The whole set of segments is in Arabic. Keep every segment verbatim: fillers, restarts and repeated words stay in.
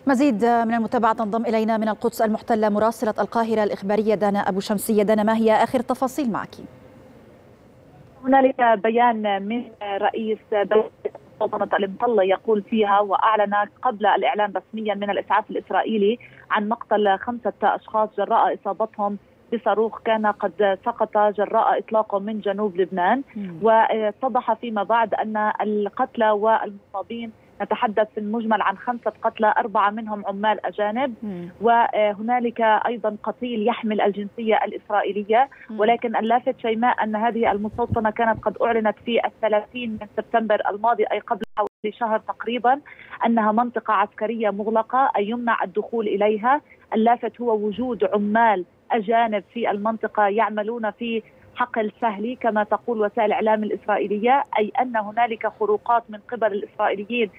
مزيد من المتابعة تنضم إلينا من القدس المحتلة مراسلة القاهرة الإخبارية دانا أبو شمسية. دانا، ما هي آخر التفاصيل معك؟ هنالك بيان من رئيس دولة سلطنة المطلة يقول فيها وأعلن قبل الإعلان رسميا من الإسعاف الإسرائيلي عن مقتل خمسة أشخاص جراء إصابتهم بصاروخ كان قد سقط جراء إطلاقه من جنوب لبنان. واتضح فيما بعد أن القتلى والمصابين نتحدث في المجمل عن خمسة قتلى، أربعة منهم عمال أجانب، مم. وهنالك أيضا قتيل يحمل الجنسية الإسرائيلية. مم. ولكن اللافت شيماء أن هذه المستوطنة كانت قد أعلنت في الثلاثين من سبتمبر الماضي، أي قبل حوالي شهر تقريبا، أنها منطقة عسكرية مغلقة، أي يمنع الدخول إليها. اللافت هو وجود عمال أجانب في المنطقة يعملون في حقل سهلي كما تقول وسائل الإعلام الإسرائيلية، أي أن هنالك خروقات من قبل الإسرائيليين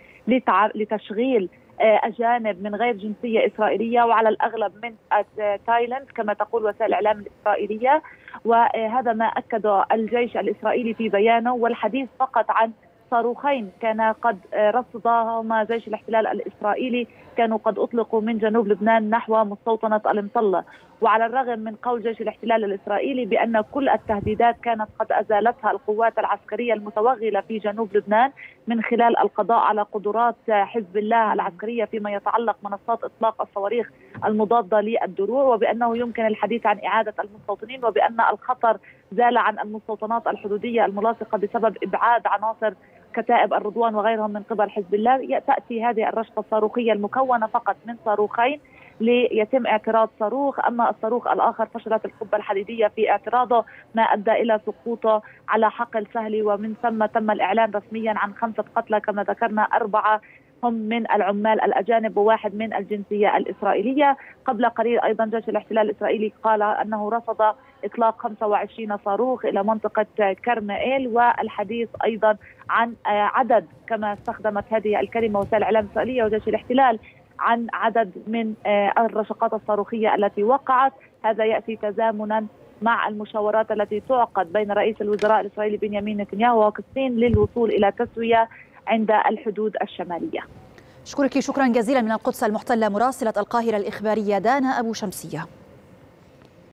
لتشغيل أجانب من غير جنسية إسرائيلية، وعلى الأغلب من تايلاند كما تقول وسائل الإعلام الإسرائيلية. وهذا ما أكده الجيش الإسرائيلي في بيانه، والحديث فقط عن صاروخين كان قد رصدهما جيش الاحتلال الإسرائيلي، كانوا قد أطلقوا من جنوب لبنان نحو مستوطنة المطلة. وعلى الرغم من قول جيش الاحتلال الإسرائيلي بأن كل التهديدات كانت قد أزالتها القوات العسكرية المتوغلة في جنوب لبنان من خلال القضاء على قدرات حزب الله العسكرية فيما يتعلق منصات إطلاق الصواريخ المضادة للدروع، وبأنه يمكن الحديث عن إعادة المستوطنين، وبأن الخطر زال عن المستوطنات الحدودية الملاصقة بسبب إبعاد عناصر كتائب الرضوان وغيرهم من قبل حزب الله. تأتي هذه الرشقة الصاروخية المكونة فقط من صاروخين ليتم اعتراض صاروخ، أما الصاروخ الآخر فشلت القبة الحديدية في اعتراضه ما أدى إلى سقوطه على حقل سهلي، ومن ثم تم الإعلان رسميا عن خمسة قتلى كما ذكرنا، أربعة هم من العمال الأجانب وواحد من الجنسية الإسرائيلية. قبل قليل أيضا جيش الاحتلال الإسرائيلي قال أنه رصد إطلاق خمسة وعشرين صاروخ إلى منطقة كرمائيل، والحديث أيضا عن عدد كما استخدمت هذه الكلمة وسائل الإعلام الإسرائيلية وجيش الاحتلال عن عدد من الرشقات الصاروخية التي وقعت. هذا يأتي تزامنا مع المشاورات التي تعقد بين رئيس الوزراء الإسرائيلي بنيامين نتنياهو والصين للوصول إلى تسوية عند الحدود الشمالية. أشكرك شكرا جزيلا من القدس المحتلة مراسلة القاهرة الإخبارية دانا أبو شمسية.